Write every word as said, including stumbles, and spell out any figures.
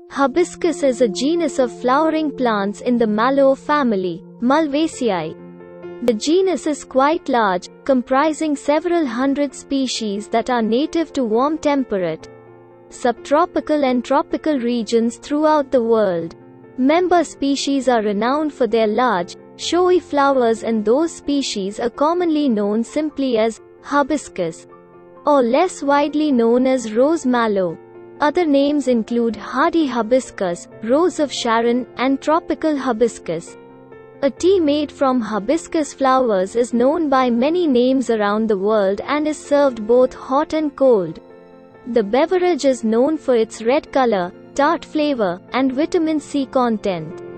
Hibiscus is a genus of flowering plants in the Mallow family, Malvaceae. The genus is quite large, comprising several hundred species that are native to warm temperate, subtropical and tropical regions throughout the world. Member species are renowned for their large, showy flowers, and those species are commonly known simply as hibiscus, or less widely known as rose mallow. Other names include hardy hibiscus, rose of Sharon, and tropical hibiscus. A tea made from hibiscus flowers is known by many names around the world and is served both hot and cold. The beverage is known for its red color, tart flavor, and vitamin C content.